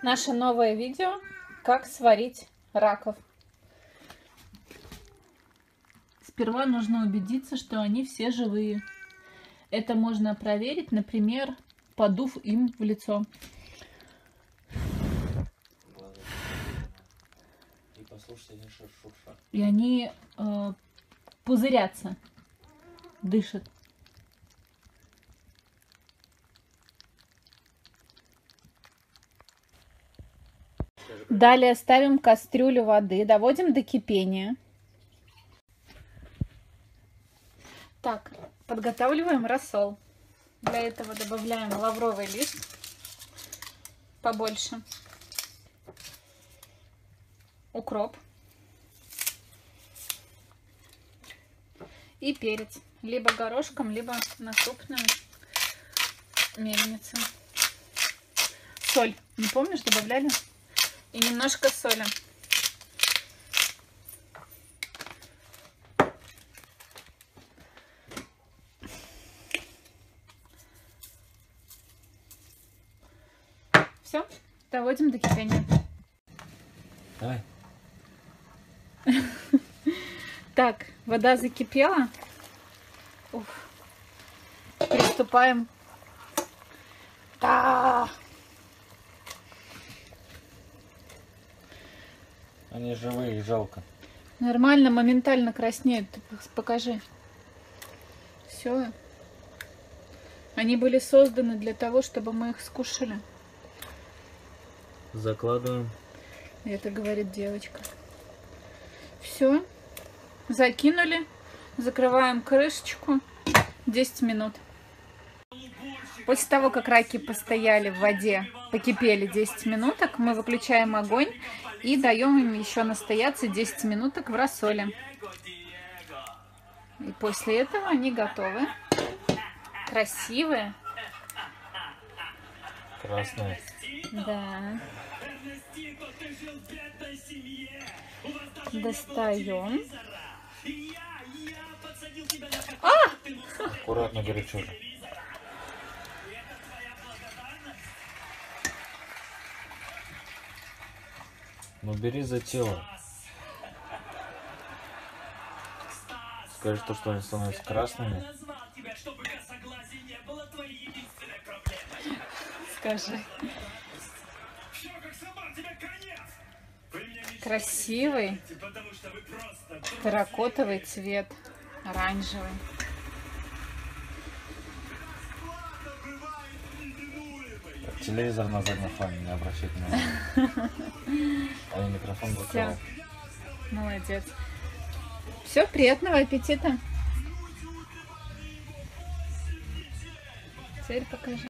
Наше новое видео, как сварить раков. Сперва нужно убедиться, что они все живые. Это можно проверить, например, подув им в лицо. И они пузырятся, дышат. Далее ставим кастрюлю воды, доводим до кипения. Так, подготавливаем рассол. Для этого добавляем лавровый лист побольше, укроп и перец, либо горошком, либо на крупную мельницу. Соль, не помнишь, добавляли? И немножко соли. Все, доводим до кипения. Давай. Так, вода закипела. Уф. Приступаем. Да! Они живые, жалко. Нормально, моментально краснеют. Ты покажи. Все. Они были созданы для того, чтобы мы их скушали. Закладываем. Это говорит девочка. Все. Закинули. Закрываем крышечку. 10 минут. После того, как раки постояли в воде, покипели 10 минуток, мы выключаем огонь и даем им еще настояться 10 минуток в рассоле. И после этого они готовы. Красивые. Красные. Да. Достаем. Аккуратно, горячо. Ну бери за тело. Скажи то, что они становятся красными. Скажи. Красивый терракотовый цвет, оранжевый. Телевизор на заднем фоне, не обращайте внимания. А я микрофон закрыл. Молодец. Все, приятного аппетита. Теперь покажи.